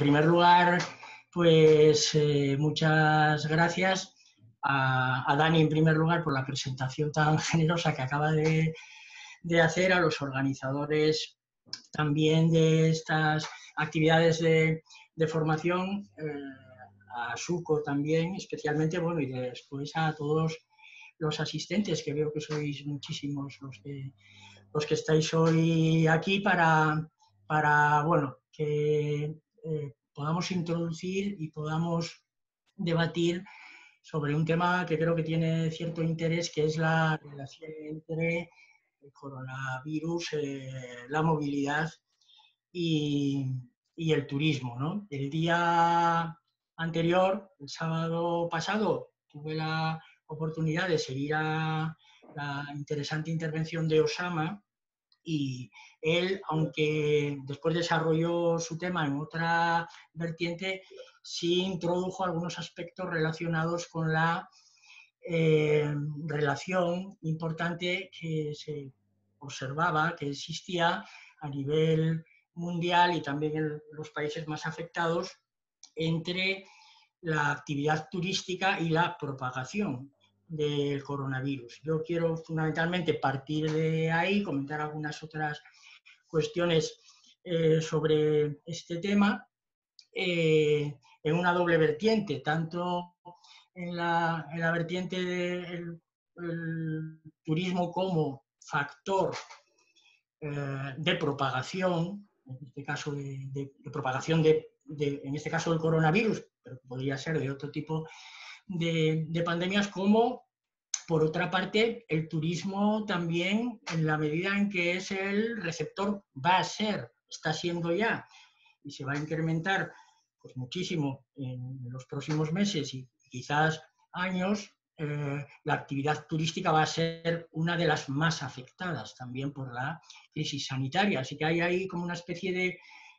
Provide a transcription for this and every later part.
primer lugar, pues muchas gracias a Dani, en primer lugar, por la presentación tan generosa que acaba de hacer, a los organizadores también de estas actividades de formación, a Suco también, especialmente, bueno, y después a todos los asistentes, que veo que sois muchísimos los que estáis hoy aquí para bueno, que podamos introducir y podamos debatir sobre un tema que creo que tiene cierto interés, que es la relación entre el coronavirus, la movilidad y el turismo, ¿no? El día anterior, el sábado pasado, tuve la oportunidad de seguir a la interesante intervención de Osama, y él, aunque después desarrolló su tema en otra vertiente, sí introdujo algunos aspectos relacionados con la relación importante que se observaba, que existía a nivel mundial y también en los países más afectados, entre la actividad turística y la propagación del coronavirus. Yo quiero fundamentalmente partir de ahí, comentar algunas otras cuestiones sobre este tema, en una doble vertiente, tanto en la vertiente del turismo como factor de propagación, en este caso de propagación en este caso del coronavirus, pero podría ser de otro tipo de pandemias, como por otra parte el turismo también, en la medida en que es el receptor, va a ser, está siendo ya, y se va a incrementar pues muchísimo en los próximos meses y quizás años, la actividad turística va a ser una de las más afectadas también por la crisis sanitaria. Así que hay ahí como una especie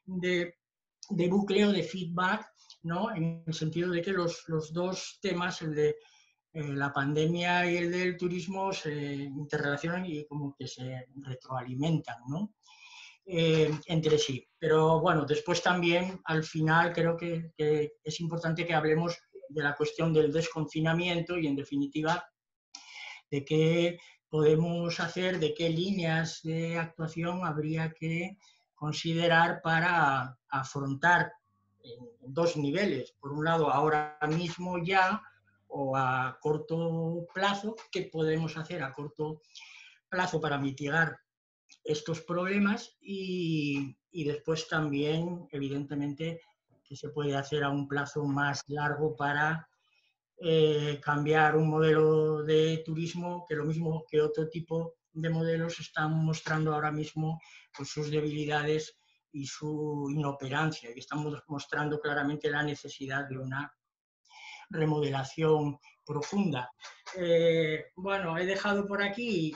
de bucle o de feedback, ¿no? En el sentido de que los dos temas, el de la pandemia y el del turismo, se interrelacionan y como que se retroalimentan, ¿no? Entre sí. Pero bueno, después también, al final, creo que es importante que hablemos de la cuestión del desconfinamiento y, en definitiva, de qué podemos hacer, de qué líneas de actuación habría que considerar para afrontar en dos niveles. Por un lado, ahora mismo ya, o a corto plazo, qué podemos hacer a corto plazo para mitigar estos problemas, y después también, evidentemente, que se puede hacer a un plazo más largo para cambiar un modelo de turismo que, lo mismo que otro tipo de modelos, están mostrando ahora mismo pues, sus debilidades y su inoperancia, y estamos mostrando claramente la necesidad de una remodelación profunda. Bueno, he dejado por aquí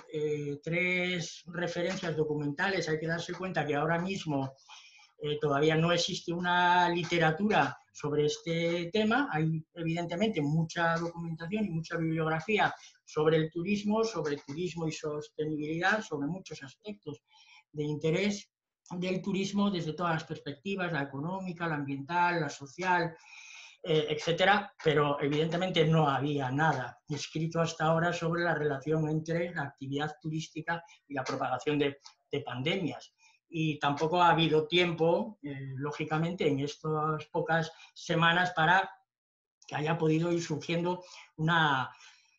3 referencias documentales. Hay que darse cuenta que ahora mismo todavía no existe una literatura sobre este tema. Hay evidentemente mucha documentación y mucha bibliografía sobre el turismo y sostenibilidad, sobre muchos aspectos de interés del turismo desde todas las perspectivas, la económica, la ambiental, la social, etcétera, pero evidentemente no había nada escrito hasta ahora sobre la relación entre la actividad turística y la propagación de pandemias. Y tampoco ha habido tiempo, lógicamente, en estas pocas semanas para que haya podido ir surgiendo una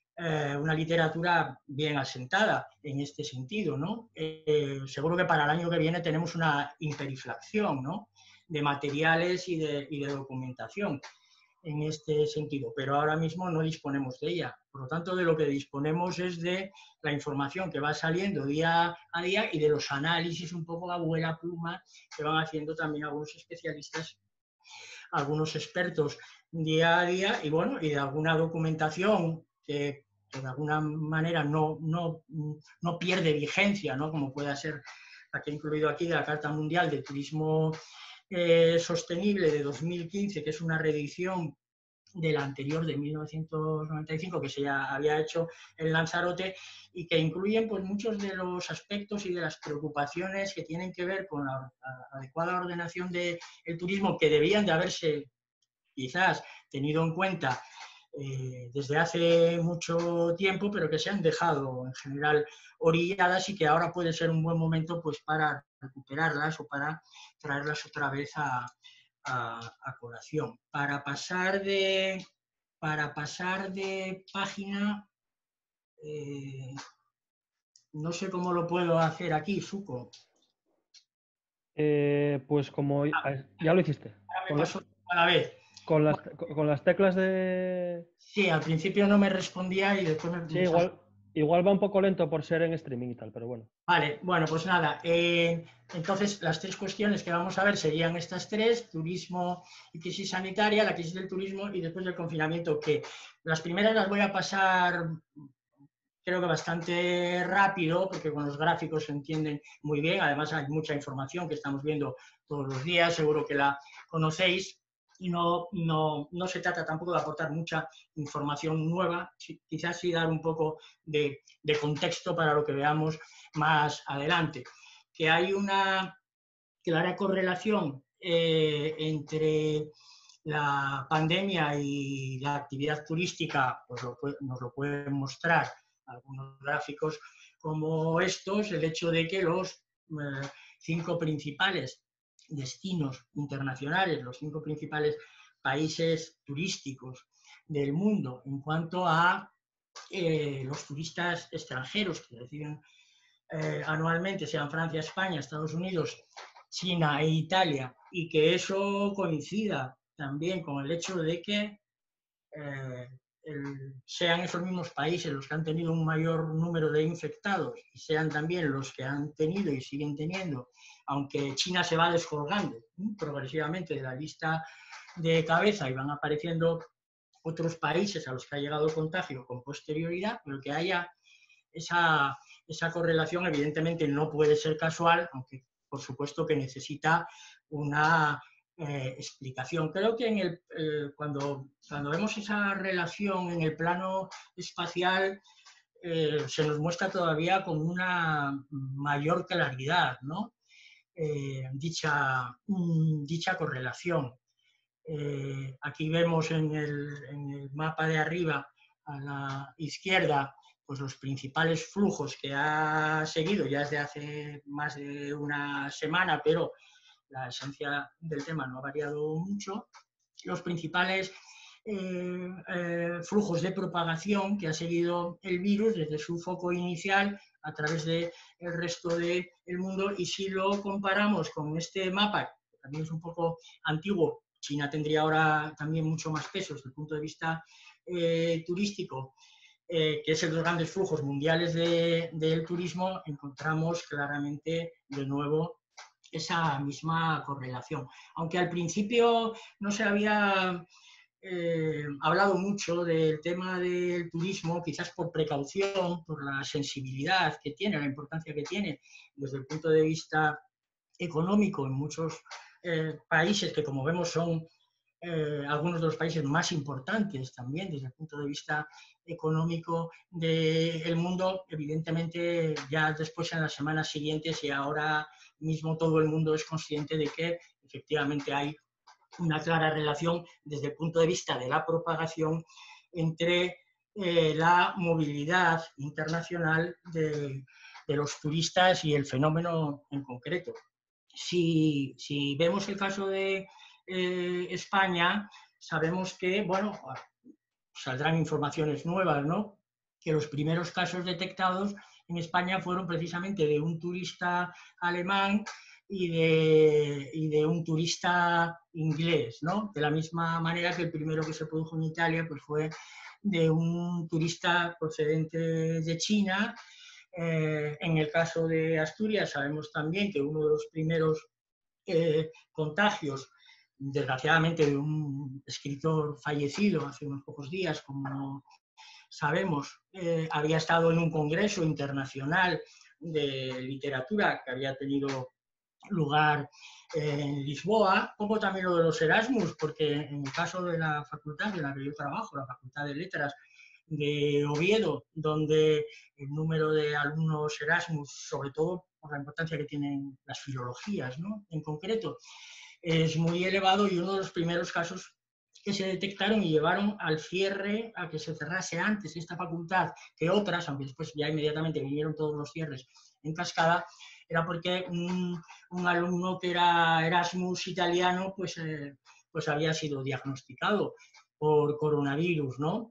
literatura bien asentada en este sentido, ¿no? Seguro que para el año que viene tenemos una hiperinflación, ¿no?, de materiales y de documentación en este sentido, pero ahora mismo no disponemos de ella. Por lo tanto, de lo que disponemos es de la información que va saliendo día a día y de los análisis un poco a vuela pluma que van haciendo también algunos especialistas, algunos expertos día a día, y bueno, y de alguna documentación que de alguna manera no pierde vigencia, ¿no?, como pueda ser la que he incluido aquí de la Carta Mundial de Turismo Sostenible de 2015, que es una reedición de la anterior, de 1995, que se ya había hecho en Lanzarote, y que incluyen pues, muchos de los aspectos y de las preocupaciones que tienen que ver con la adecuada ordenación del turismo, que debían de haberse quizás tenido en cuenta desde hace mucho tiempo, pero que se han dejado en general orilladas y que ahora puede ser un buen momento pues, para recuperarlas o para traerlas otra vez a colación. Para pasar de página, no sé cómo lo puedo hacer aquí, Suco. Pues como ya lo hiciste. Ahora me paso a la vez. Con las teclas de... Sí, al principio no me respondía y después Sí, me pasó. igual va un poco lento por ser en streaming y tal, pero bueno. Vale, bueno, pues nada. Entonces, las tres cuestiones que vamos a ver serían estas tres: turismo y crisis sanitaria, la crisis del turismo y después del confinamiento, que las primeras las voy a pasar creo que bastante rápido, porque con los gráficos se entienden muy bien. Además, hay mucha información que estamos viendo todos los días, seguro que la conocéis, y no se trata tampoco de aportar mucha información nueva, quizás sí dar un poco de contexto para lo que veamos más adelante. Que hay una clara correlación entre la pandemia y la actividad turística, pues nos lo pueden mostrar algunos gráficos como estos, el hecho de que los 5 principales destinos internacionales, los 5 principales países turísticos del mundo en cuanto a los turistas extranjeros que reciben anualmente, sean Francia, España, Estados Unidos, China e Italia, y que eso coincida también con el hecho de que sean esos mismos países los que han tenido un mayor número de infectados y sean también los que han tenido y siguen teniendo, aunque China se va descolgando progresivamente de la lista de cabeza y van apareciendo otros países a los que ha llegado el contagio con posterioridad, pero que haya esa correlación evidentemente no puede ser casual, aunque por supuesto que necesita una explicación. Creo que cuando vemos esa relación en el plano espacial, se nos muestra todavía con una mayor claridad, ¿no? Dicha correlación. Aquí vemos en el mapa de arriba, a la izquierda, pues los principales flujos que ha seguido ya desde hace más de una semana, pero la esencia del tema no ha variado mucho. Los principales flujos de propagación que ha seguido el virus desde su foco inicial a través del resto del mundo. Y si lo comparamos con este mapa, que también es un poco antiguo, China tendría ahora también mucho más peso desde el punto de vista turístico, que es el de los grandes flujos mundiales del turismo, encontramos claramente de nuevo esa misma correlación. Aunque al principio no se había hablado mucho del tema del turismo, quizás por precaución, por la sensibilidad que tiene, la importancia que tiene desde el punto de vista económico en muchos países que, como vemos, son algunos de los países más importantes también desde el punto de vista económico del mundo. Evidentemente, ya después en las semanas siguientes y ahora mismo todo el mundo es consciente de que efectivamente hay una clara relación desde el punto de vista de la propagación entre la movilidad internacional de los turistas y el fenómeno en concreto. Si vemos el caso de España, sabemos que, bueno, saldrán informaciones nuevas, ¿no? Que los primeros casos detectados en España fueron precisamente de un turista alemán y de un turista inglés, ¿no? De la misma manera que el primero que se produjo en Italia pues fue de un turista procedente de China. En el caso de Asturias sabemos también que uno de los primeros contagios, desgraciadamente de un escritor fallecido hace unos pocos días, como sabemos, había estado en un congreso internacional de literatura que había tenido lugar en Lisboa, como también lo de los Erasmus, porque en el caso de la facultad en la que yo trabajo, la Facultad de Letras de Oviedo, donde el número de alumnos Erasmus, sobre todo por la importancia que tienen las filologías, ¿no?, en concreto, es muy elevado, y uno de los primeros casos que se detectaron y llevaron al cierre, a que se cerrase antes esta facultad que otras, aunque después ya inmediatamente vinieron todos los cierres en cascada, era porque un alumno que era Erasmus italiano, pues había sido diagnosticado por coronavirus, ¿no?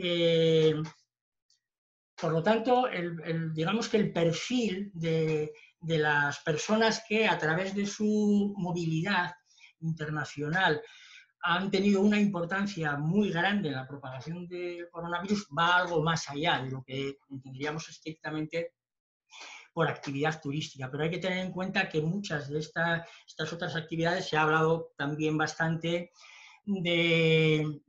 Por lo tanto, digamos que el perfil de las personas que a través de su movilidad internacional han tenido una importancia muy grande en la propagación del coronavirus va algo más allá de lo que entenderíamos estrictamente por actividad turística. Pero hay que tener en cuenta que muchas de estas otras actividades, se ha hablado también bastante de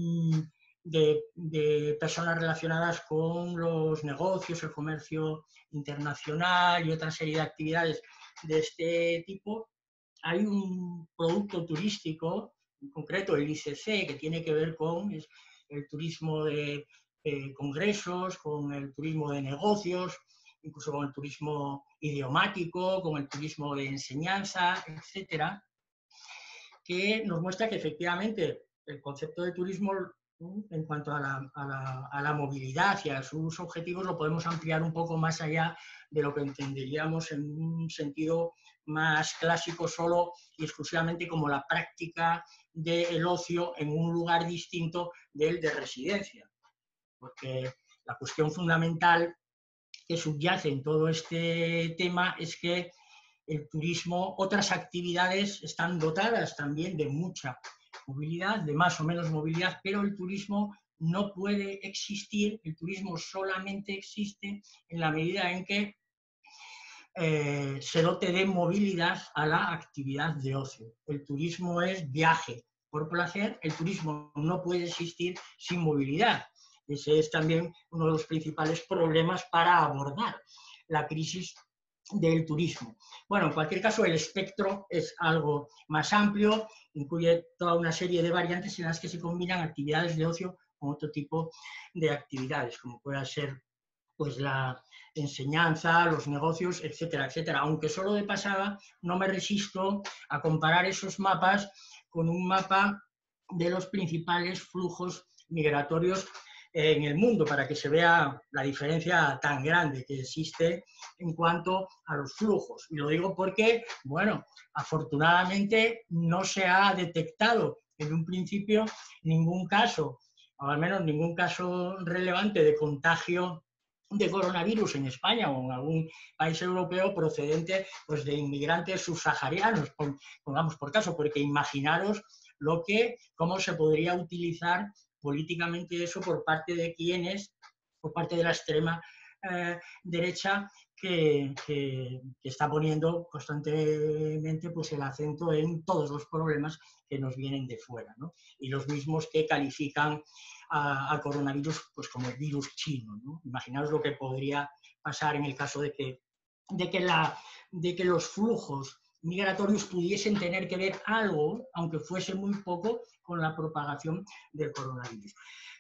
personas relacionadas con los negocios, el comercio internacional y otra serie de actividades de este tipo. Hay un producto turístico, en concreto el ICC, que tiene que ver con el turismo de congresos, con el turismo de negocios, incluso con el turismo idiomático, con el turismo de enseñanza, etcétera, que nos muestra que efectivamente el concepto de turismo, en cuanto a la movilidad y a sus objetivos, lo podemos ampliar un poco más allá de lo que entenderíamos en un sentido más clásico, solo y exclusivamente como la práctica del ocio en un lugar distinto del de residencia. Porque la cuestión fundamental que subyace en todo este tema es que el turismo, otras actividades están dotadas también de mucha movilidad, de más o menos movilidad, pero el turismo no puede existir, el turismo solamente existe en la medida en que se dote de movilidad a la actividad de ocio. El turismo es viaje por placer, el turismo no puede existir sin movilidad. Ese es también uno de los principales problemas para abordar la crisis del turismo. Bueno, en cualquier caso, el espectro es algo más amplio, incluye toda una serie de variantes en las que se combinan actividades de ocio con otro tipo de actividades, como pueda ser pues la enseñanza, los negocios, etcétera, etcétera. Aunque solo de pasada no me resisto a comparar esos mapas con un mapa de los principales flujos migratorios en el mundo, para que se vea la diferencia tan grande que existe en cuanto a los flujos. Y lo digo porque, bueno, afortunadamente no se ha detectado en un principio ningún caso, o al menos ningún caso relevante de contagio de coronavirus en España o en algún país europeo procedente pues, de inmigrantes subsaharianos, pongamos por caso, porque imaginaros cómo se podría utilizar políticamente eso por parte de quienes, por parte de la extrema derecha, que está poniendo constantemente pues, el acento en todos los problemas que nos vienen de fuera, ¿no? Y los mismos que califican al coronavirus pues, como el virus chino, ¿no? Imaginaos lo que podría pasar en el caso de que los flujos migratorios pudiesen tener que ver algo, aunque fuese muy poco, con la propagación del coronavirus.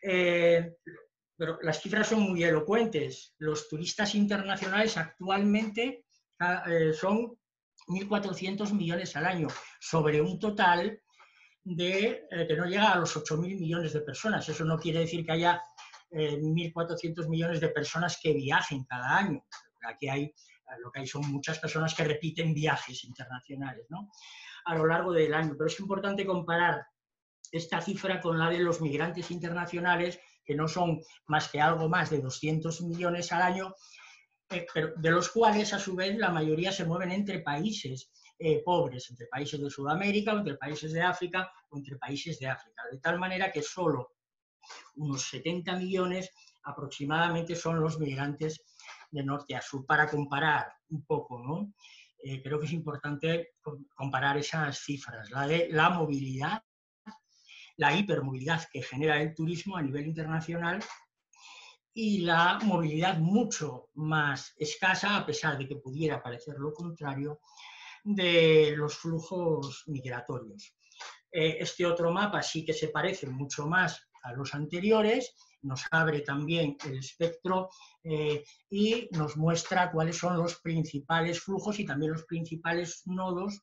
Pero las cifras son muy elocuentes. Los turistas internacionales actualmente son 1.400 millones al año, sobre un total que no llega a los 8.000 millones de personas. Eso no quiere decir que haya 1.400 millones de personas que viajen cada año. Aquí lo que hay son muchas personas que repiten viajes internacionales, ¿no?, a lo largo del año. Pero es importante comparar esta cifra con la de los migrantes internacionales, que no son más que algo más de 200 millones al año, pero de los cuales, a su vez, la mayoría se mueven entre países pobres, entre países de Sudamérica, o entre países de África, o entre países de África. De tal manera que solo unos 70 millones aproximadamente son los migrantes de norte a sur, para comparar un poco, ¿no? Creo que es importante comparar esas cifras, la de la movilidad, la hipermovilidad que genera el turismo a nivel internacional y la movilidad mucho más escasa, a pesar de que pudiera parecer lo contrario, de los flujos migratorios. Este otro mapa sí que se parece mucho más a los anteriores, nos abre también el espectro y nos muestra cuáles son los principales flujos y también los principales nodos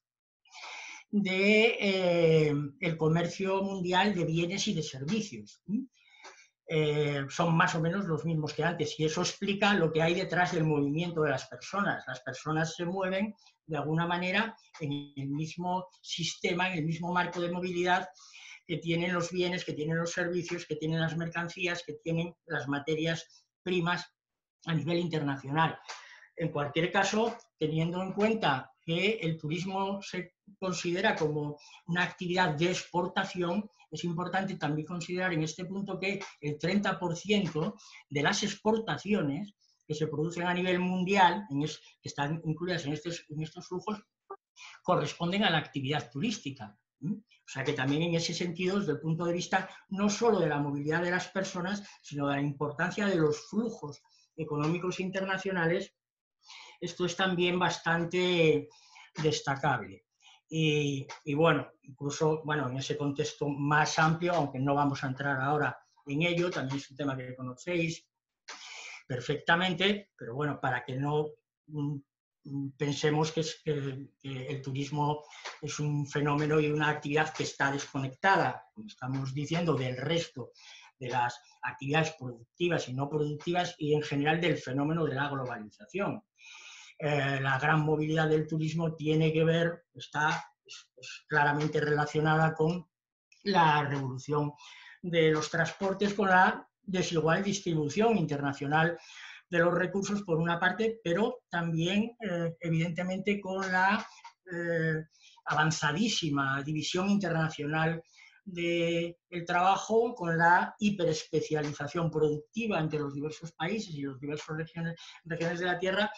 del comercio mundial de bienes y de servicios. Son más o menos los mismos que antes y eso explica lo que hay detrás del movimiento de las personas. Las personas se mueven de alguna manera en el mismo sistema, en el mismo marco de movilidad que tienen los bienes, que tienen los servicios, que tienen las mercancías, que tienen las materias primas a nivel internacional. En cualquier caso, teniendo en cuenta que el turismo se considera como una actividad de exportación, es importante también considerar en este punto que el 30% de las exportaciones que se producen a nivel mundial, que están incluidas en estos flujos, corresponden a la actividad turística. O sea que también en ese sentido, desde el punto de vista no solo de la movilidad de las personas, sino de la importancia de los flujos económicos internacionales, esto es también bastante destacable. Y bueno, incluso en ese contexto más amplio, aunque no vamos a entrar ahora en ello, también es un tema que conocéis perfectamente, pero bueno, para que no pensemos que el turismo es un fenómeno y una actividad que está desconectada, como estamos diciendo, del resto de las actividades productivas y no productivas y en general del fenómeno de la globalización. La gran movilidad del turismo tiene que ver, es claramente relacionada con la revolución de los transportes, con la desigual distribución internacional de los recursos por una parte, pero también evidentemente con la avanzadísima división internacional del trabajo, con la hiperespecialización productiva entre los diversos países y las diversas regiones de la Tierra,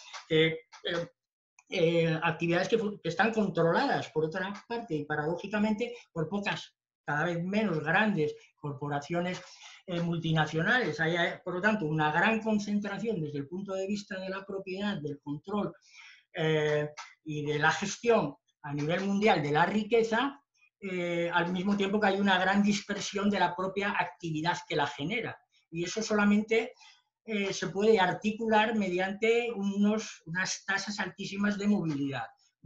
actividades que están controladas, por otra parte, y paradójicamente, por pocas, cada vez menos grandes corporaciones multinacionales. Hay, por lo tanto, una gran concentración desde el punto de vista de la propiedad, del control y de la gestión a nivel mundial de la riqueza, al mismo tiempo que hay una gran dispersión de la propia actividad que la genera. Y eso solamente se puede articular mediante unas tasas altísimas de movilidad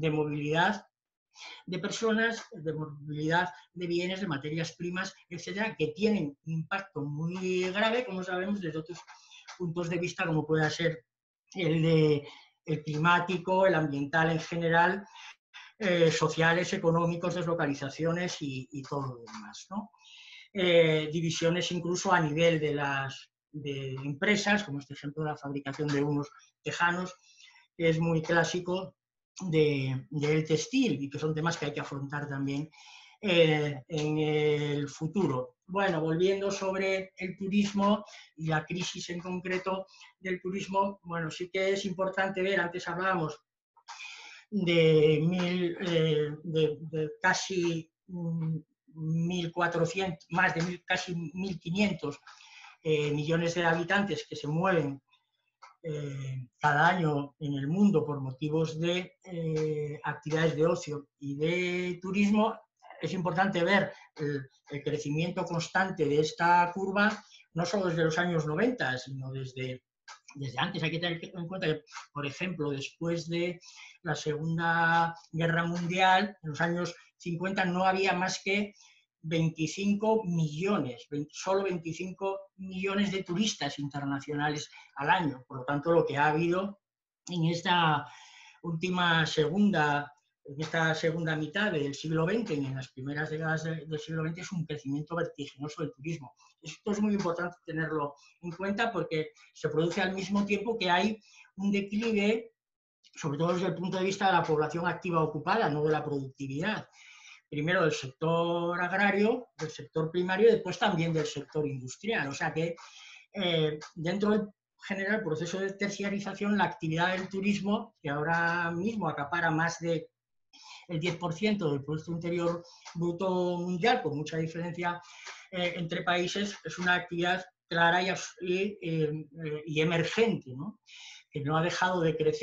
de personas, de movilidad de bienes, de materias primas, etcétera, que tienen un impacto muy grave, como sabemos, desde otros puntos de vista, como puede ser el climático, el ambiental en general, sociales, económicos, deslocalizaciones y todo lo demás, ¿no? Divisiones incluso a nivel de empresas, como este ejemplo de la fabricación de unos tejanos, que es muy clásico del textil y que son temas que hay que afrontar también en el futuro. Bueno, volviendo sobre el turismo y la crisis en concreto del turismo, bueno, sí que es importante ver, antes hablábamos de casi 1.400, más de casi 1.500 millones de habitantes que se mueven cada año en el mundo por motivos de actividades de ocio y de turismo. Es importante ver el crecimiento constante de esta curva, no solo desde los años 90, sino desde antes. Hay que tener en cuenta que, por ejemplo, después de la Segunda Guerra Mundial, en los años 50 no había más que 25 millones, solo 25 millones de turistas internacionales al año. Por lo tanto, lo que ha habido en esta segunda mitad del siglo XX y en las primeras décadas del siglo XX es un crecimiento vertiginoso del turismo. Esto es muy importante tenerlo en cuenta porque se produce al mismo tiempo que hay un declive, sobre todo desde el punto de vista de la población activa ocupada, no de la productividad. Primero del sector agrario, del sector primario y después también del sector industrial. O sea que dentro del general proceso de terciarización, la actividad del turismo, que ahora mismo acapara más del 10% del Producto Interior Bruto Mundial, con mucha diferencia entre países, es una actividad clara y emergente, ¿no? Que no ha dejado de crecer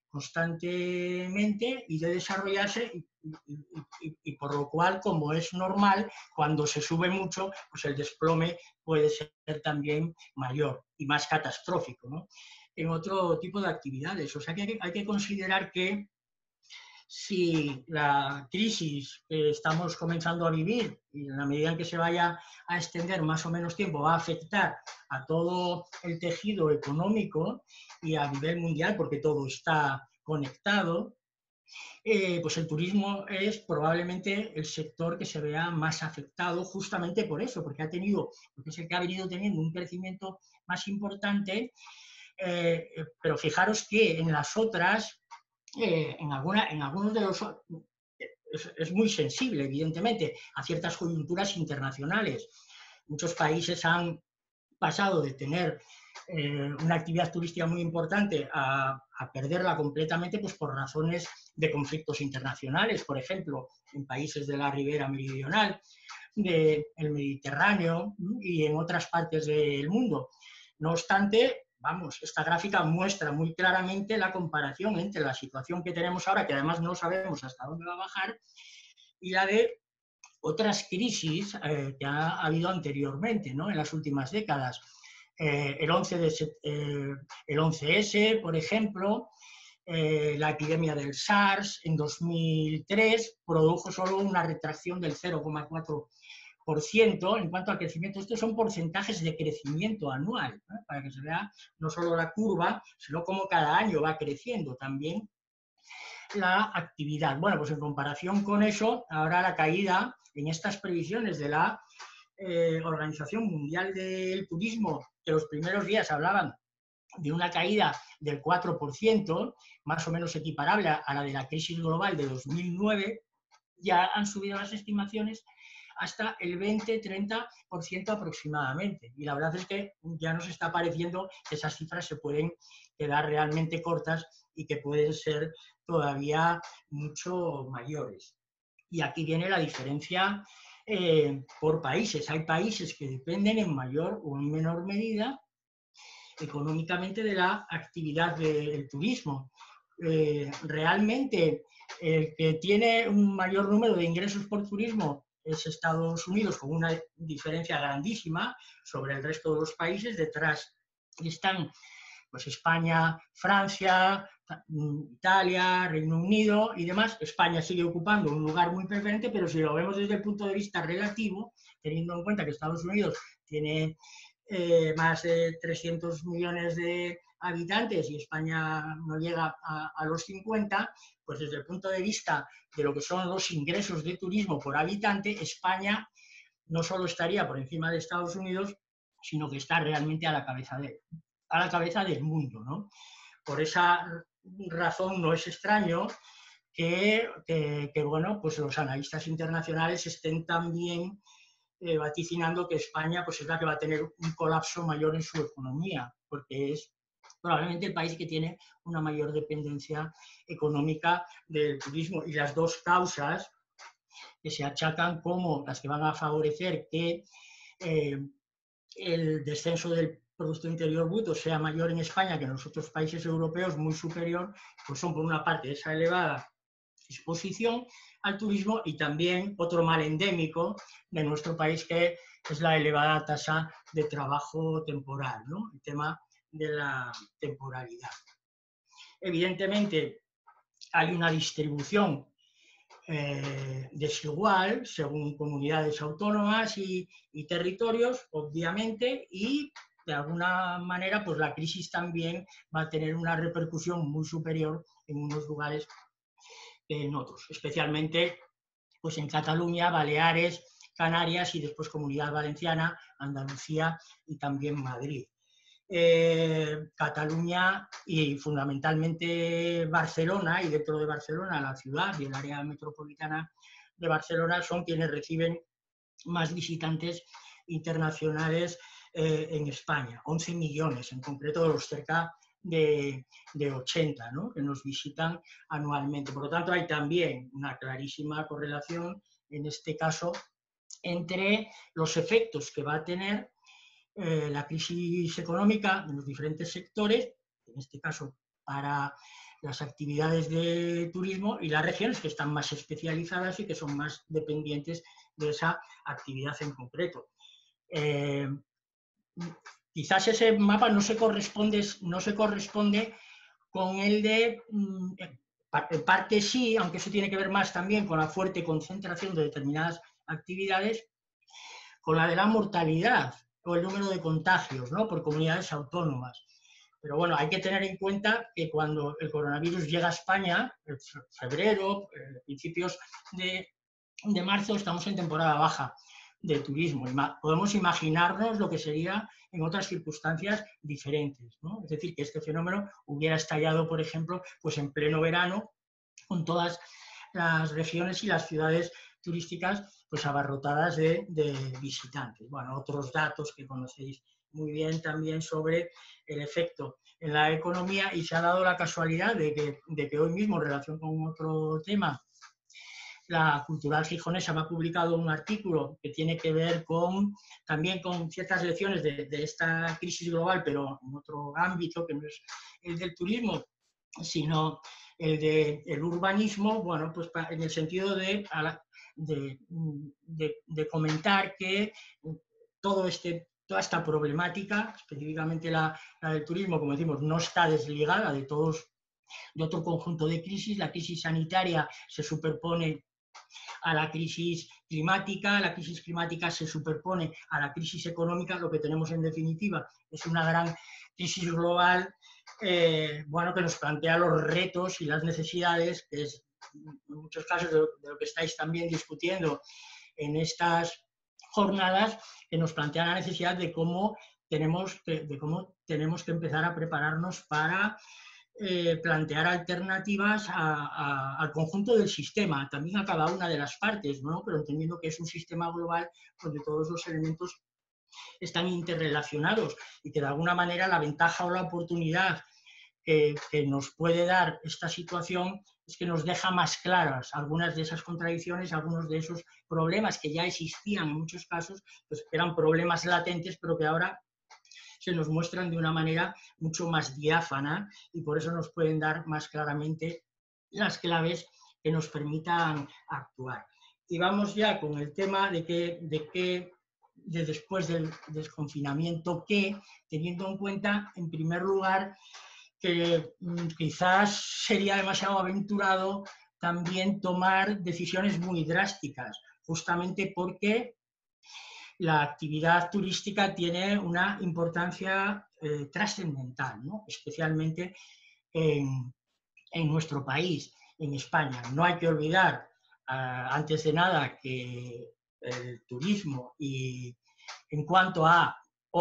constantemente y de desarrollarse y por lo cual, como es normal, cuando se sube mucho, pues el desplome puede ser también mayor y más catastrófico, ¿no?, en otro tipo de actividades. O sea que hay que considerar que si la crisis que estamos comenzando a vivir, y en la medida en que se vaya a extender más o menos tiempo, va a afectar a todo el tejido económico y a nivel mundial, porque todo está conectado, pues el turismo es probablemente el sector que se vea más afectado justamente por eso, porque es el que ha venido teniendo un crecimiento más importante, pero fijaros que en las otras, en algunos de los... Es muy sensible, evidentemente, a ciertas coyunturas internacionales. Muchos países han pasado de tener una actividad turística muy importante a perderla completamente, pues por razones de conflictos internacionales, por ejemplo, en países de la ribera meridional, del Mediterráneo y en otras partes del mundo. No obstante, vamos, esta gráfica muestra muy claramente la comparación entre la situación que tenemos ahora, que además no sabemos hasta dónde va a bajar, y la de otras crisis que ha habido anteriormente, ¿no?, en las últimas décadas. El 11S, por ejemplo, la epidemia del SARS en 2003 produjo solo una retracción del 0,4% en cuanto al crecimiento. Estos son porcentajes de crecimiento anual, ¿no?, para que se vea no solo la curva, sino cómo cada año va creciendo también la actividad. Bueno, pues en comparación con eso, ahora la caída en estas previsiones de la Organización Mundial del Turismo, que los primeros días hablaban de una caída del 4%, más o menos equiparable a la de la crisis global de 2009, ya han subido las estimaciones hasta el 20-30% aproximadamente. Y la verdad es que ya nos está pareciendo que esas cifras se pueden quedar realmente cortas y que pueden ser todavía mucho mayores. Y aquí viene la diferencia por países. Hay países que dependen en mayor o en menor medida económicamente de la actividad del turismo. Realmente el que tiene un mayor número de ingresos por turismo es Estados Unidos, con una diferencia grandísima sobre el resto de los países. Detrás están pues España, Francia, Italia, Reino Unido y demás. España sigue ocupando un lugar muy preferente, pero si lo vemos desde el punto de vista relativo, teniendo en cuenta que Estados Unidos tiene más de 300 millones de habitantes y España no llega a los 50, pues desde el punto de vista de lo que son los ingresos de turismo por habitante, España no solo estaría por encima de Estados Unidos, sino que está realmente a la cabeza del mundo, ¿no? Por esa razón no es extraño que bueno, pues los analistas internacionales estén también vaticinando que España pues es la que va a tener un colapso mayor en su economía, porque es probablemente el país que tiene una mayor dependencia económica del turismo. Y las dos causas que se achacan como las que van a favorecer que el descenso del Producto Interior Bruto sea mayor en España que en los otros países europeos, muy superior, pues son por una parte esa elevada exposición al turismo y también otro mal endémico de nuestro país, que es la elevada tasa de trabajo temporal, ¿no?, el tema de la temporalidad. Evidentemente hay una distribución desigual según comunidades autónomas y territorios, obviamente, y de alguna manera pues la crisis también va a tener una repercusión muy superior en unos lugares que en otros, especialmente pues en Cataluña, Baleares, Canarias y después Comunidad Valenciana, Andalucía y también Madrid. Cataluña y fundamentalmente Barcelona, y dentro de Barcelona la ciudad y el área metropolitana de Barcelona son quienes reciben más visitantes internacionales en España, 11 millones en concreto de los cerca de 80, ¿no?, que nos visitan anualmente. Por lo tanto, hay también una clarísima correlación, en este caso, entre los efectos que va a tener la crisis económica en los diferentes sectores, en este caso para las actividades de turismo y las regiones que están más especializadas y que son más dependientes de esa actividad en concreto. Quizás ese mapa no se corresponde con el de, en parte sí, aunque eso tiene que ver más también con la fuerte concentración de determinadas actividades, con la de la mortalidad o el número de contagios, ¿no?, por comunidades autónomas. Pero bueno, hay que tener en cuenta que cuando el coronavirus llega a España, en febrero, principios de marzo, estamos en temporada baja de turismo. Podemos imaginarnos lo que sería en otras circunstancias diferentes, ¿no? Es decir, que este fenómeno hubiera estallado, por ejemplo, pues en pleno verano, con todas las regiones y las ciudades turísticas pues abarrotadas de visitantes. Bueno, otros datos que conocéis muy bien también sobre el efecto en la economía, y se ha dado la casualidad de que hoy mismo, en relación con otro tema, la Cultural Gijonesa me ha publicado un artículo que tiene que ver también con ciertas lecciones de esta crisis global, pero en otro ámbito que no es el del turismo, sino el del urbanismo, bueno, pues en el sentido de comentar que toda esta problemática, específicamente la del turismo, como decimos, no está desligada de otro conjunto de crisis. La crisis sanitaria se superpone a la crisis climática se superpone a la crisis económica. Lo que tenemos en definitiva es una gran crisis global, bueno, que nos plantea los retos y las necesidades, que es en muchos casos de lo que estáis también discutiendo en estas jornadas, que nos plantea la necesidad de cómo tenemos que empezar a prepararnos para plantear alternativas al conjunto del sistema, también a cada una de las partes, ¿no?, pero entendiendo que es un sistema global donde todos los elementos están interrelacionados y que de alguna manera la ventaja o la oportunidad que nos puede dar esta situación es que nos deja más claras algunas de esas contradicciones, algunos de esos problemas que ya existían en muchos casos, pues eran problemas latentes, pero que ahora se nos muestran de una manera mucho más diáfana, y por eso nos pueden dar más claramente las claves que nos permitan actuar. Y vamos ya con el tema de después del desconfinamiento, teniendo en cuenta, en primer lugar, que quizás sería demasiado aventurado también tomar decisiones muy drásticas, justamente porque la actividad turística tiene una importancia trascendental, ¿no?, especialmente en nuestro país, en España. No hay que olvidar, antes de nada, que el turismo, y en cuanto a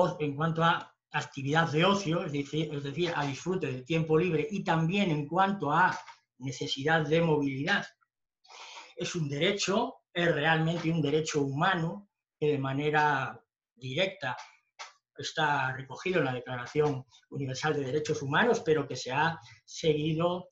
actividad de ocio, es decir, a disfrute del tiempo libre, y también en cuanto a necesidad de movilidad, es un derecho, es realmente un derecho humano, que de manera directa está recogido en la Declaración Universal de Derechos Humanos, pero que se ha seguido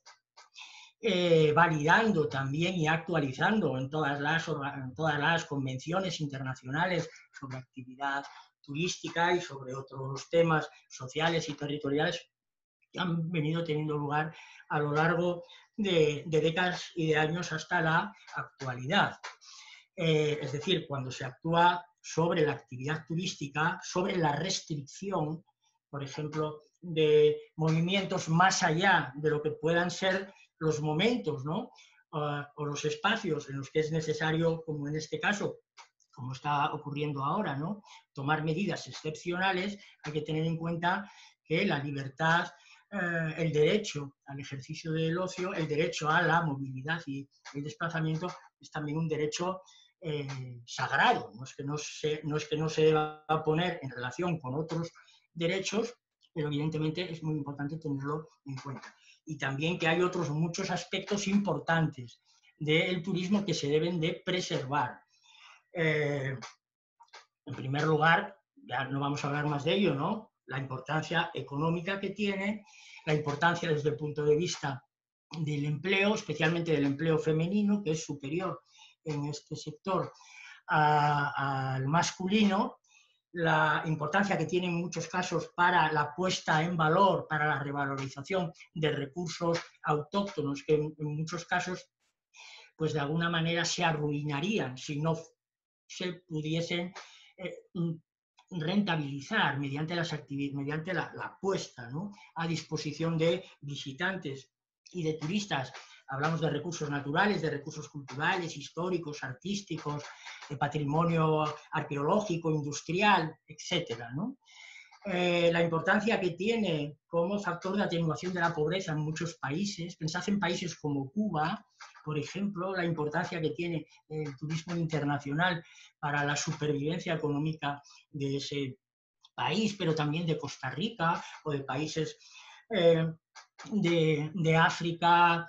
validando también y actualizando en todas las convenciones internacionales sobre actividad turística y sobre otros temas sociales y territoriales que han venido teniendo lugar a lo largo de décadas y de años hasta la actualidad. Es decir, cuando se actúa sobre la actividad turística, sobre la restricción, por ejemplo, de movimientos más allá de lo que puedan ser los momentos, ¿no?, o los espacios en los que es necesario, como en este caso, como está ocurriendo ahora, ¿no?, tomar medidas excepcionales, hay que tener en cuenta que la libertad, el derecho al ejercicio del ocio, el derecho a la movilidad y el desplazamiento es también un derecho sagrado. No es que no se deba poner en relación con otros derechos, pero evidentemente es muy importante tenerlo en cuenta. Y también que hay otros muchos aspectos importantes del turismo que se deben de preservar. En primer lugar, ya no vamos a hablar más de ello, ¿no?, la importancia económica que tiene, la importancia desde el punto de vista del empleo, especialmente del empleo femenino, que es superior en este sector al masculino, la importancia que tiene en muchos casos para la puesta en valor, para la revalorización de recursos autóctonos, que en muchos casos, pues de alguna manera se arruinarían si no se pudiesen rentabilizar mediante mediante la puesta, ¿no?, a disposición de visitantes y de turistas. Hablamos de recursos naturales, de recursos culturales, históricos, artísticos, de patrimonio arqueológico, industrial, etcétera, ¿no? La importancia que tiene como factor de atenuación de la pobreza en muchos países. Pensad en países como Cuba, por ejemplo, la importancia que tiene el turismo internacional para la supervivencia económica de ese país, pero también de Costa Rica o de países de África,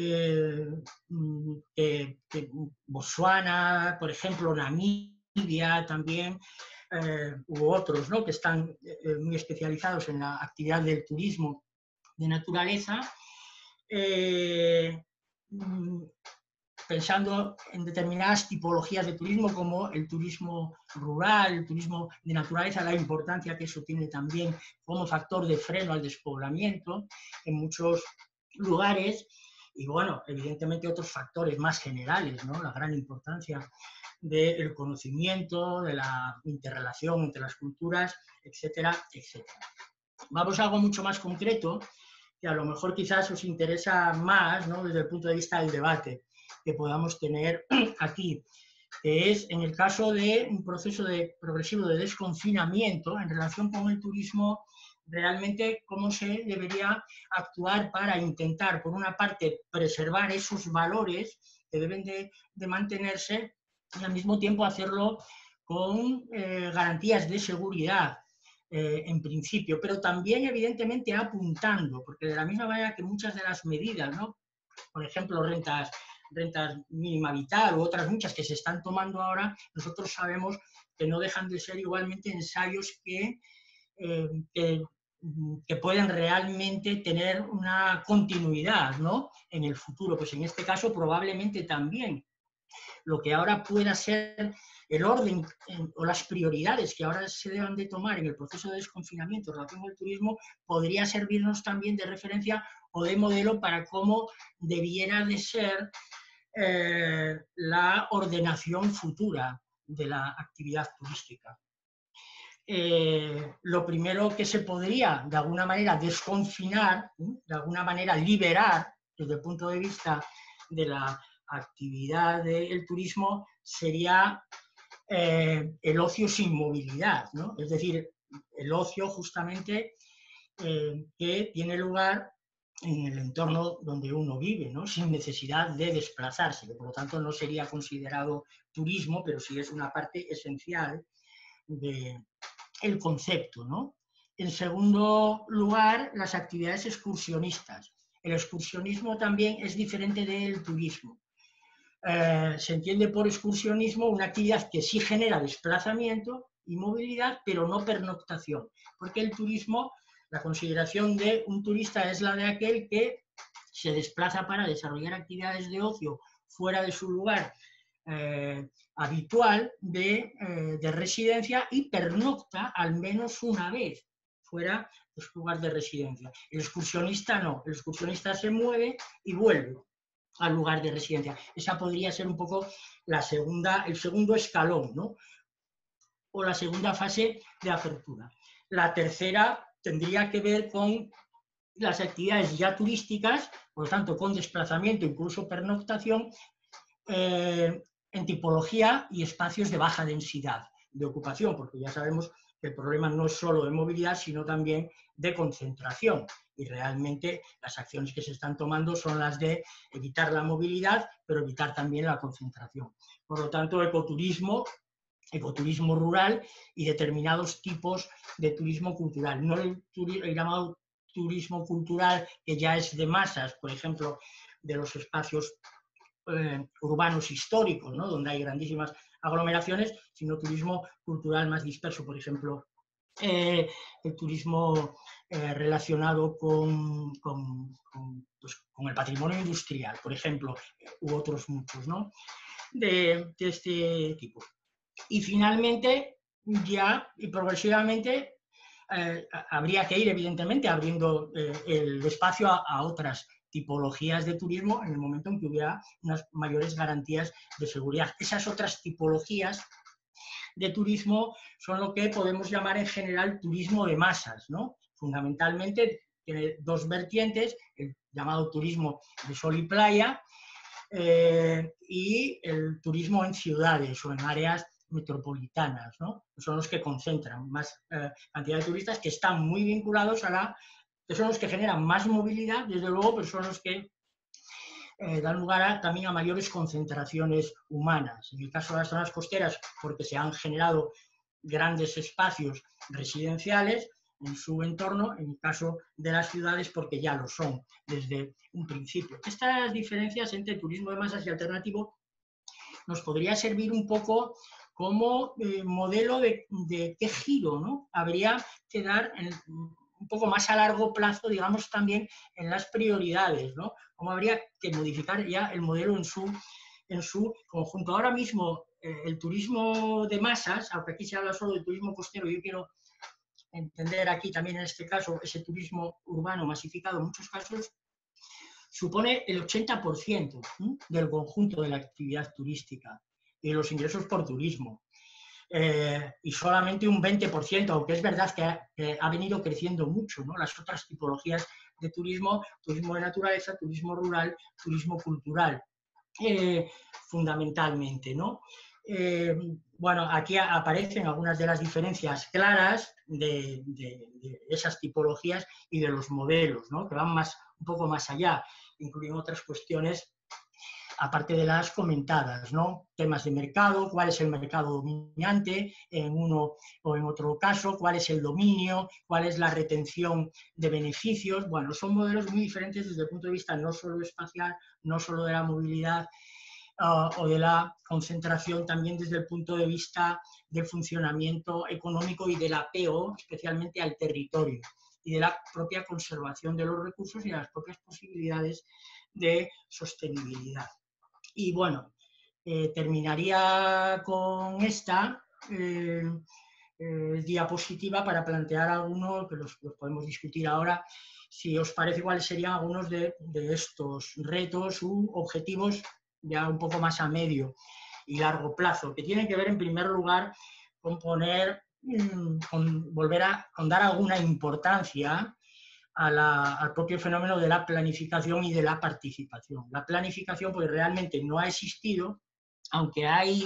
Botsuana, por ejemplo, Namibia también, u otros, ¿no?, que están muy especializados en la actividad del turismo de naturaleza, pensando en determinadas tipologías de turismo como el turismo rural, el turismo de naturaleza, la importancia que eso tiene también como factor de freno al despoblamiento en muchos lugares, y bueno, evidentemente otros factores más generales, ¿no?, la gran importancia del conocimiento, de la interrelación entre las culturas, etcétera, etcétera. Vamos a algo mucho más concreto, que a lo mejor quizás os interesa más, ¿no?, desde el punto de vista del debate que podamos tener aquí, que es en el caso de un proceso progresivo de desconfinamiento en relación con el turismo, realmente cómo se debería actuar para intentar, por una parte, preservar esos valores que deben de mantenerse y al mismo tiempo hacerlo con garantías de seguridad, en principio, pero también evidentemente apuntando, porque de la misma manera que muchas de las medidas, ¿no?, por ejemplo, rentas mínima vital u otras muchas que se están tomando ahora, nosotros sabemos que no dejan de ser igualmente ensayos que pueden realmente tener una continuidad, ¿no?, en el futuro. Pues en este caso probablemente también lo que ahora pueda ser el orden o las prioridades que ahora se deban de tomar en el proceso de desconfinamiento en relación con el turismo podría servirnos también de referencia o de modelo para cómo debiera de ser la ordenación futura de la actividad turística. Lo primero que se podría, de alguna manera, desconfinar, de alguna manera liberar, desde el punto de vista de la actividad del turismo, sería el ocio sin movilidad, ¿no? Es decir, el ocio justamente que tiene lugar en el entorno donde uno vive, ¿no?, sin necesidad de desplazarse, que por lo tanto no sería considerado turismo, pero sí es una parte esencial del concepto, ¿no? En segundo lugar, las actividades excursionistas. El excursionismo también es diferente del turismo. Se entiende por excursionismo una actividad que sí genera desplazamiento y movilidad, pero no pernoctación, porque el turismo, la consideración de un turista es la de aquel que se desplaza para desarrollar actividades de ocio fuera de su lugar habitual de residencia y pernocta al menos una vez fuera de su lugar de residencia. El excursionista no, el excursionista se mueve y vuelve al lugar de residencia. Esa podría ser un poco el segundo escalón, ¿no?, o la segunda fase de apertura. La tercera tendría que ver con las actividades ya turísticas, por lo tanto con desplazamiento, incluso pernoctación, en tipología y espacios de baja densidad de ocupación, porque ya sabemos que el problema no es solo de movilidad, sino también de concentración. Y realmente las acciones que se están tomando son las de evitar la movilidad, pero evitar también la concentración. Por lo tanto, ecoturismo rural y determinados tipos de turismo cultural. No el llamado turismo cultural, que ya es de masas, por ejemplo, de los espacios urbanos históricos, ¿no?, donde hay grandísimas aglomeraciones, sino turismo cultural más disperso, por ejemplo, el turismo relacionado con el patrimonio industrial, por ejemplo, u otros muchos, ¿no?, de este tipo. Y finalmente, ya y progresivamente habría que ir, evidentemente, abriendo el espacio a otras tipologías de turismo en el momento en que hubiera unas mayores garantías de seguridad. Esas otras tipologías de turismo son lo que podemos llamar en general turismo de masas, ¿no? Fundamentalmente tiene dos vertientes, el llamado turismo de sol y playa y el turismo en ciudades o en áreas metropolitanas, ¿no? Son los que concentran más cantidad de turistas, que están muy vinculados que son los que generan más movilidad, desde luego, pero son los que dan lugar también a mayores concentraciones humanas. En el caso de las zonas costeras, porque se han generado grandes espacios residenciales en su entorno, en el caso de las ciudades, porque ya lo son desde un principio. Estas diferencias entre turismo de masas y alternativo nos podría servir un poco como modelo de qué giro, ¿no?, habría que dar un poco más a largo plazo, digamos, también en las prioridades, ¿no? Cómo habría que modificar ya el modelo en su conjunto. Ahora mismo, el turismo de masas, aunque aquí se habla solo del turismo costero, yo quiero entender aquí también en este caso ese turismo urbano masificado en muchos casos, supone el 80% del conjunto de la actividad turística y de los ingresos por turismo. Y solamente un 20%, aunque es verdad que ha venido creciendo mucho, ¿no?, las otras tipologías de turismo, turismo de naturaleza, turismo rural, turismo cultural, fundamentalmente, ¿no? Bueno, aquí aparecen algunas de las diferencias claras de esas tipologías y de los modelos, ¿no?, que van un poco más allá, incluyen otras cuestiones aparte de las comentadas, ¿no? Temas de mercado, cuál es el mercado dominante en uno o en otro caso, cuál es el dominio, cuál es la retención de beneficios. Bueno, son modelos muy diferentes desde el punto de vista no solo espacial, no solo de la movilidad o de la concentración, también desde el punto de vista del funcionamiento económico y del apego especialmente al territorio y de la propia conservación de los recursos y de las propias posibilidades de sostenibilidad. Y bueno, terminaría con esta diapositiva para plantear algunos, que los podemos discutir ahora, si os parece cuáles serían algunos de estos retos u objetivos ya un poco más a medio y largo plazo, que tienen que ver en primer lugar con con dar alguna importancia al propio fenómeno de la planificación y de la participación. La planificación pues realmente no ha existido, aunque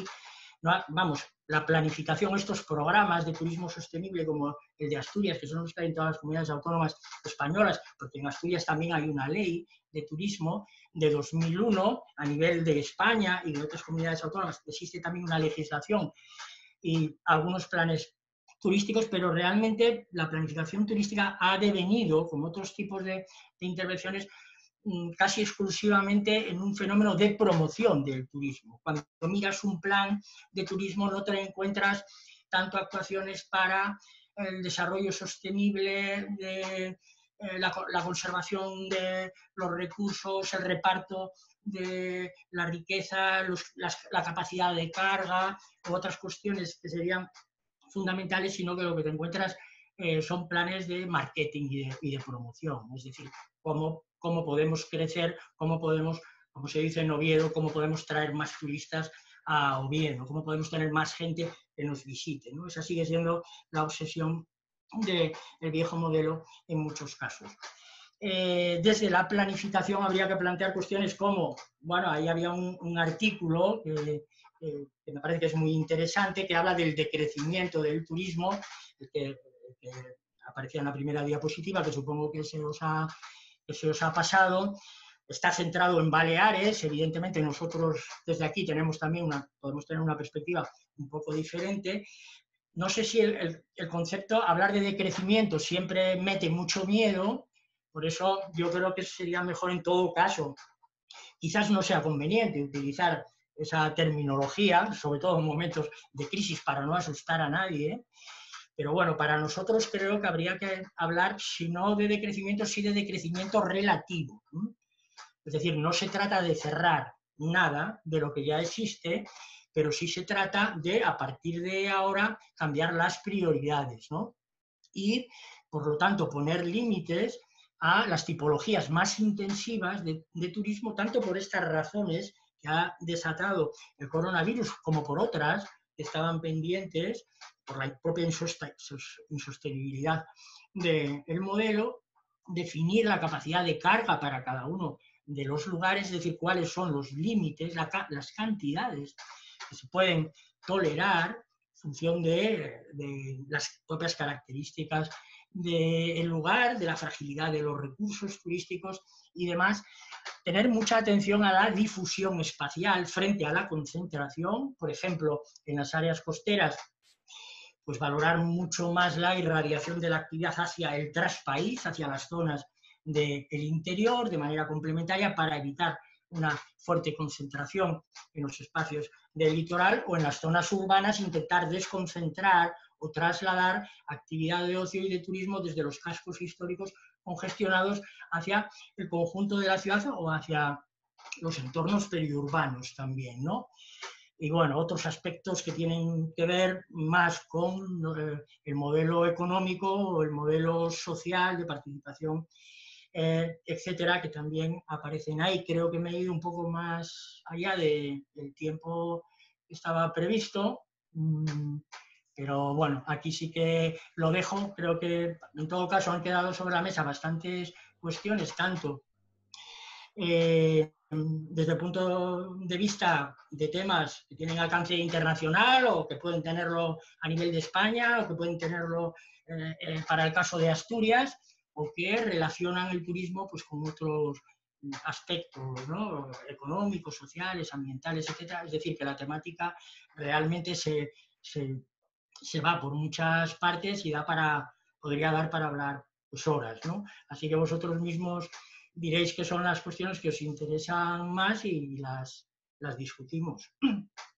la planificación, estos programas de turismo sostenible como el de Asturias, que son los que hay en todas las comunidades autónomas españolas, porque en Asturias también hay una ley de turismo de 2001 a nivel de España y de otras comunidades autónomas, existe también una legislación y algunos planes turísticos, pero realmente la planificación turística ha devenido, como otros tipos de intervenciones, casi exclusivamente en un fenómeno de promoción del turismo. Cuando miras un plan de turismo no te encuentras tanto actuaciones para el desarrollo sostenible, la conservación de los recursos, el reparto de la riqueza, la capacidad de carga u otras cuestiones que serían fundamentales, sino que lo que te encuentras son planes de marketing y de promoción. Es decir, cómo podemos crecer, cómo podemos, como se dice en Oviedo, cómo podemos traer más turistas a Oviedo, cómo podemos tener más gente que nos visite, ¿no? Esa sigue siendo la obsesión del viejo modelo en muchos casos. Desde la planificación habría que plantear cuestiones como, bueno, ahí había un artículo que me parece que es muy interesante, que habla del decrecimiento del turismo, que aparecía en la primera diapositiva, que supongo que se os ha pasado. Está centrado en Baleares, evidentemente nosotros desde aquí podemos tener una perspectiva un poco diferente. No sé si el concepto, hablar de decrecimiento siempre mete mucho miedo, por eso yo creo que sería mejor en todo caso, quizás no sea conveniente utilizar esa terminología, sobre todo en momentos de crisis para no asustar a nadie, pero bueno, para nosotros creo que habría que hablar, si no de decrecimiento, sí de decrecimiento relativo. Es decir, no se trata de cerrar nada de lo que ya existe, pero sí se trata de, a partir de ahora, cambiar las prioridades, ¿no? Y, por lo tanto, poner límites a las tipologías más intensivas de turismo, tanto por estas razones que ha desatado el coronavirus como por otras que estaban pendientes, por la propia insostenibilidad del modelo, definir la capacidad de carga para cada uno de los lugares, es decir, cuáles son los límites, las cantidades que se pueden tolerar en función de las propias características del lugar, de la fragilidad de los recursos turísticos y demás. Tener mucha atención a la difusión espacial frente a la concentración, por ejemplo, en las áreas costeras, pues valorar mucho más la irradiación de la actividad hacia el traspaís, hacia las zonas del interior, de manera complementaria, para evitar una fuerte concentración en los espacios del litoral, o en las zonas urbanas intentar desconcentrar o trasladar actividad de ocio y de turismo desde los cascos históricos congestionados hacia el conjunto de la ciudad o hacia los entornos periurbanos también, ¿no? Y bueno, otros aspectos que tienen que ver más con el modelo económico o el modelo social de participación, etcétera, que también aparecen ahí. Creo que me he ido un poco más allá del tiempo que estaba previsto, pero bueno, aquí sí que lo dejo. Creo que en todo caso han quedado sobre la mesa bastantes cuestiones, tanto desde el punto de vista de temas que tienen alcance internacional o que pueden tenerlo a nivel de España o que pueden tenerlo para el caso de Asturias, o que relacionan el turismo pues con otros aspectos, ¿no? Económicos, sociales, ambientales, etcétera. Es decir, que la temática realmente se va por muchas partes y podría dar para hablar pues, horas, ¿no? Así que vosotros mismos diréis qué son las cuestiones que os interesan más y las discutimos.